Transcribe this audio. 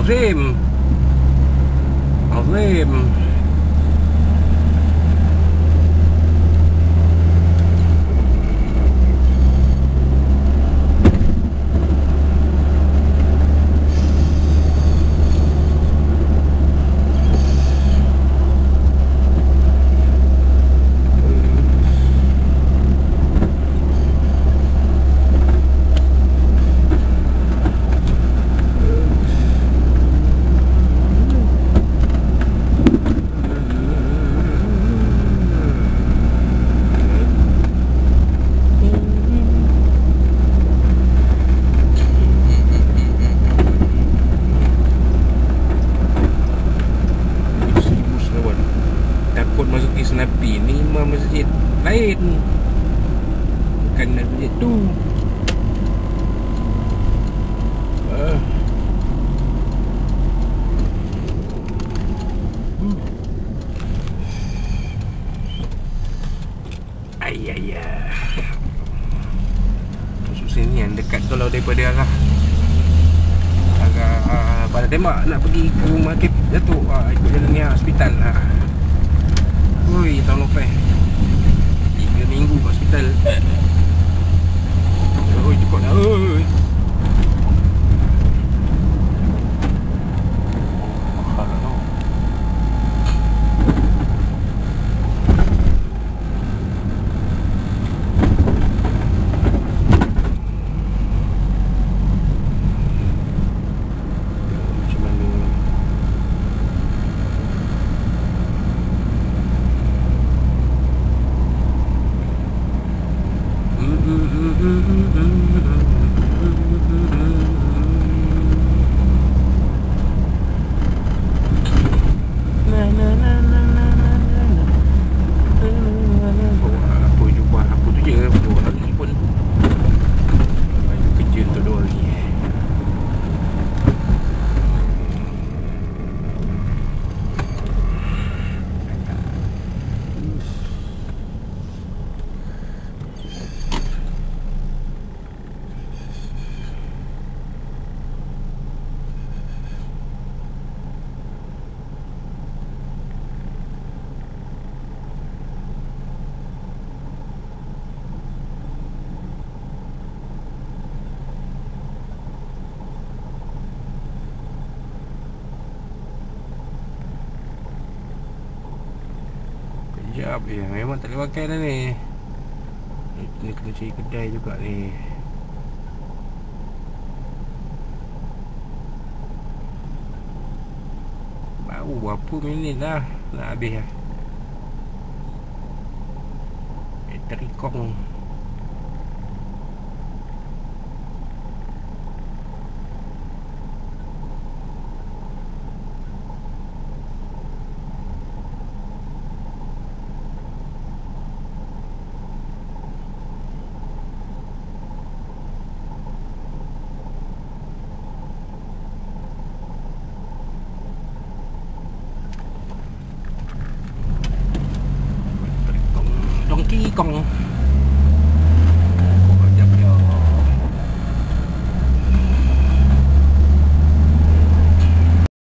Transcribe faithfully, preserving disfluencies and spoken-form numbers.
Azim. Azim. Nabi ni memang masjid lain, bukan masjid tu. Ah. Hmm. Ayah. Masuk sini yang dekat kalau daripada arah arah uh, pada tembak nak pergi ke rumah Datuk, uh, ikut jalan ni hospital lah. Ui, tahun lepas tiga minggu hospital. Ui, cepat dah. Ui. Mahal lah tau. Macam mana? Apa je buat apa tu je, dua hari pun banyak kerja untuk dua hari. Sekejap je, memang tak boleh pakai dah ni. Ni kena cari kedai juga ni. Baru berapa minit dah nak habis lah. Bateri kong. Donkey Kong.